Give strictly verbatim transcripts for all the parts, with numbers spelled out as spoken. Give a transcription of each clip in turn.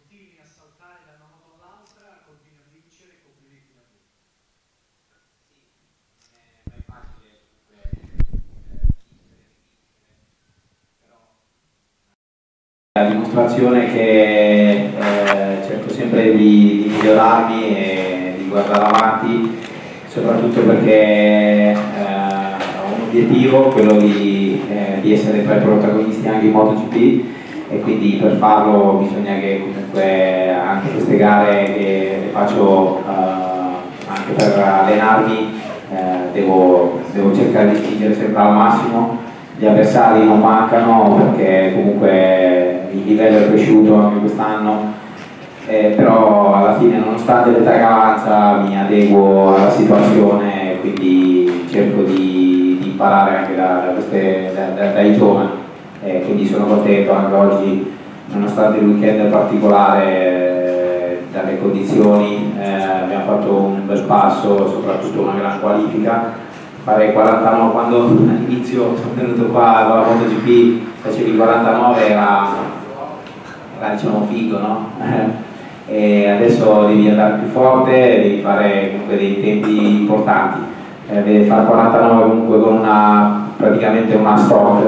continui a saltare da una moto all'altra, continui a vincere, complimenti da voi. Sì, non è facile vincere, però la dimostrazione che eh, cerco sempre di, di migliorarmi e di guardare avanti, soprattutto perché eh, ho un obiettivo, quello di, eh, di essere tra i protagonisti anche in MotoGP, e quindi per farlo bisogna che comunque anche queste gare che le faccio eh, anche per allenarmi eh, devo, devo cercare di spingere sempre al massimo. Gli avversari non mancano perché comunque il livello è cresciuto anche quest'anno, eh, però alla fine, nonostante l'età che avanza, mi adeguo alla situazione e quindi cerco di, di imparare anche da, da queste, da, da, dai giovani. Eh, quindi sono contento anche oggi, nonostante il weekend particolare, eh, dalle condizioni, eh, abbiamo fatto un bel passo, soprattutto una gran qualifica. Fare quarantanove, quando all'inizio sono venuto qua con la MotoGP facevi quarantanove, era, era diciamo figo, no? E adesso devi andare più forte, devi fare comunque dei tempi importanti, eh, devi fare quarantanove comunque con una, praticamente una stock.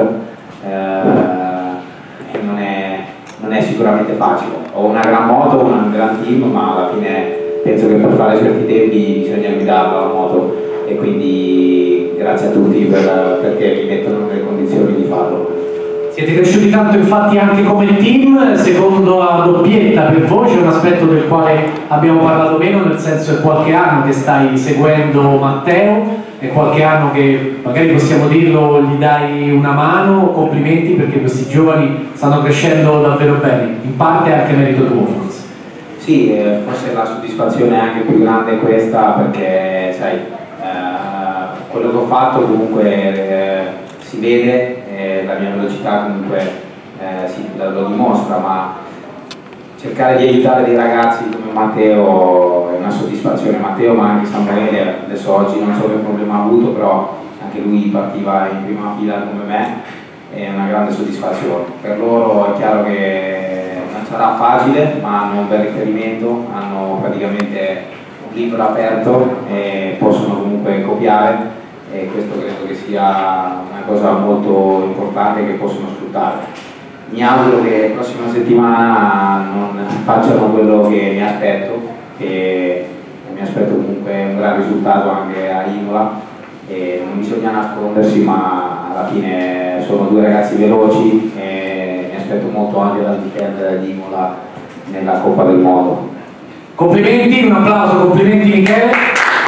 Eh, non, è, non è sicuramente facile. Ho una gran moto, un gran team, ma alla fine penso che per fare certi tempi bisogna guidarla la moto, e quindi grazie a tutti per, perché mi mettono nelle condizioni di farlo. Siete cresciuti tanto infatti anche come team, secondo la doppietta per voi c'è un aspetto del quale abbiamo parlato meno, nel senso è qualche anno che stai seguendo Matteo, è qualche anno che magari possiamo dirlo gli dai una mano, complimenti perché questi giovani stanno crescendo davvero bene, in parte anche merito tuo forse. Sì, eh, forse la soddisfazione è anche più grande questa perché sai, eh, quello che ho fatto comunque eh, si vede, eh, la mia velocità comunque eh, si, lo dimostra, ma cercare di aiutare dei ragazzi come Matteo è una soddisfazione. Matteo, ma anche Samuele, adesso oggi non so che problema ha avuto, però anche lui partiva in prima fila come me, è una grande soddisfazione. Per loro è chiaro che non sarà facile, ma hanno un bel riferimento, hanno praticamente un libro aperto e possono comunque copiare, e questo credo che sia una cosa molto importante che possono sfruttare. Mi auguro che la prossima settimana non facciano quello che mi aspetto, che mi aspetto comunque un gran risultato anche a Imola, e non bisogna nascondersi, ma alla fine sono due ragazzi veloci e mi aspetto molto anche dal weekend di Imola nella Coppa del Mondo. Complimenti, un applauso, complimenti Michele.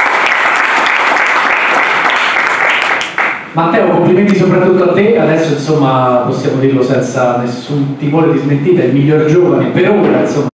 Matteo, complimenti soprattutto a te, adesso insomma possiamo dirlo senza nessun timore di smentita, il miglior giovane per ora insomma.